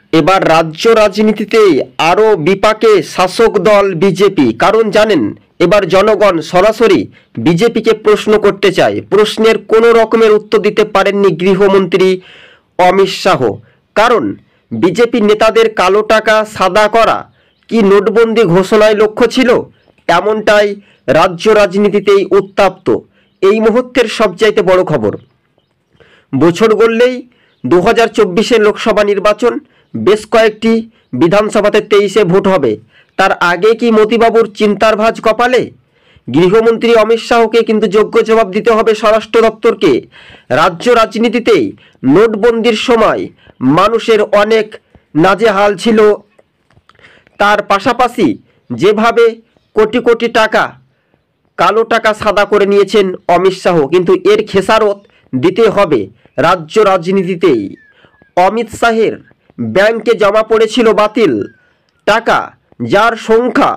এবার রাজ্য রাজনীতিতে আরও বিপাকে শাসক দল বিজেপি। কারণ জানেন, এবার জনগণ সরাসরি বিজেপিকে প্রশ্ন করতে চায়। প্রশ্নের কোনো রকমের উত্তর দিতে পারেননি গৃহমন্ত্রী অমিত শাহ। কারণ বিজেপি নেতাদের কালো টাকা সাদা করা কি নোটবন্দি ঘোষণায় লক্ষ্য ছিল? এমনটাই রাজ্য রাজনীতিতেই উত্তপ্ত এই মুহূর্তের সবচাইতে বড় খবর। বছর গড়লেই 2024 লোকসভা নির্বাচন, বেশ কয়েকটি বিধানসভাতে 23-এ ভোট হবে। তার আগে কি মতিবাবুর চিন্তার ভাঁজ কপালে? গৃহমন্ত্রী অমিত শাহকে কিন্তু যোগ্য জবাব দিতে হবে স্বরাষ্ট্র দপ্তরকে। রাজ্য রাজনীতিতেই নোটবন্দির সময় মানুষের অনেক নাজেহাল ছিল। তার পাশাপাশি যেভাবে কোটি কোটি টাকা কালো টাকা সাদা করে নিয়েছেন অমিত শাহ, কিন্তু এর খেসারত দিতে হবে রাজ্য রাজনীতিতেই। অমিত শাহের ব্যাংকে জমা পড়েছিল বাতিল টাকা, যার সংখ্যা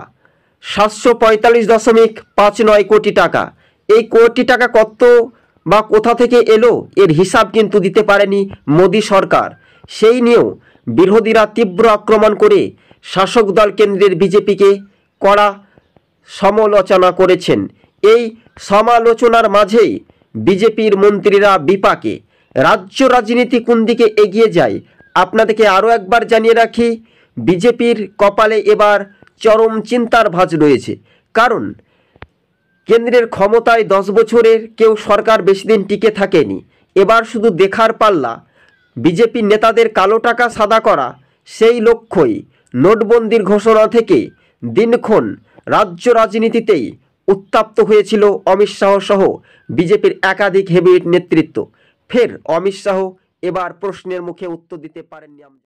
745.59 কোটি টাকা। এই কোটি টাকা কত বা কোথা থেকে এলো, এর হিসাব কিন্তু দিতে পারেনি মোদী সরকার। সেই নিয়েও বিরোধীরা তীব্র আক্রমণ করে শাসক দল কেন্দ্রের বিজেপিকে কড়া সমালোচনা করেছেন। এই সমালোচনার মাঝেই বিজেপির মন্ত্রীরা বিপাকে। রাজ্য রাজনীতি কোন দিকে এগিয়ে যায় আপনাদেরকে আরও একবার জানিয়ে রাখি, বিজেপির কপালে এবার চরম চিন্তার ভাঁজ রয়েছে। কারণ কেন্দ্রের ক্ষমতায় 10 বছরের কেউ সরকার বেশি দিন টিকে থাকেনি। এবার শুধু দেখার পাল্লা বিজেপি নেতাদের কালো টাকা সাদা করা। সেই লক্ষ্যই নোটবন্দির ঘোষণা থেকে দিনক্ষণ রাজ্য রাজনীতিতেই উত্তপ্ত হয়েছিল অমিত শাহ সহ বিজেপির একাধিক হেভিওয়েট নেতৃত্ব। ফের অমিত শাহ এবার প্রশ্নের মুখে উত্তর দিতে পারেননি।